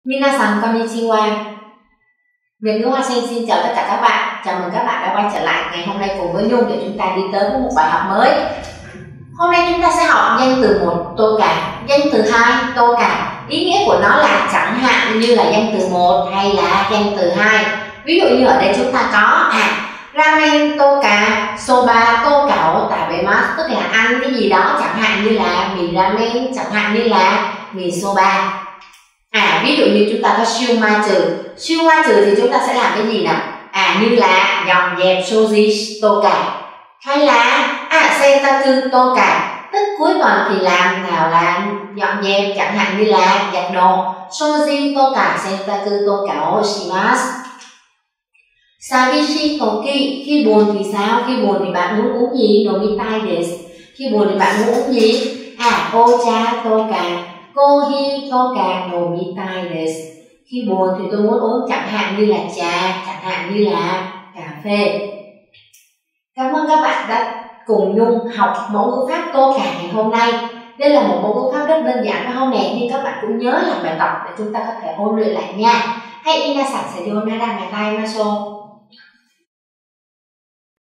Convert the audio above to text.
Minasan konnichiwa. Việt ngữ Hoa Sen xin chào tất cả các bạn. Chào mừng các bạn đã quay trở lại ngày hôm nay cùng với Nhung để chúng ta đi tới với một bài học mới. Hôm nay chúng ta sẽ học danh từ 1 tô cả, danh từ 2 tô cả. Ý nghĩa của nó là chẳng hạn như là danh từ 1 hay là danh từ 2. Ví dụ như ở đây chúng ta có ramen tô cả, soba tô cả tabemasu, tức là ăn cái gì đó, chẳng hạn như là mì ramen, chẳng hạn như là mì soba. Ví dụ như chúng ta có siêu ma trừ thì chúng ta sẽ làm cái gì nào? Như là dọn dẹp shoji tô cả, hay là sentaku tô cả, tức cuối tuần thì làm nào là dọn dẹp, chẳng hạn như là giặt đồ. Shoji tô cả, sentaku tô cả o shimasu. Sabishi toki, khi buồn thì sao? Khi buồn thì bạn muốn uống gì? Nomitai desu. Khi buồn thì bạn muốn uống gì? Ocha tô cả, kohi tô cả nomitai desu. Khi buồn thì tôi muốn uống chẳng hạn như là trà, chẳng hạn như là cà phê. Cảm ơn các bạn đã cùng Nhung học mẫu ngữ pháp tô cả ngày hôm nay. Đây là một mẫu ngữ pháp rất đơn giản và không nè, nhưng các bạn cũng nhớ làm bài tập để chúng ta có thể ôn luyện lại nha. Hãy minasan sayonara, ngày mai maso.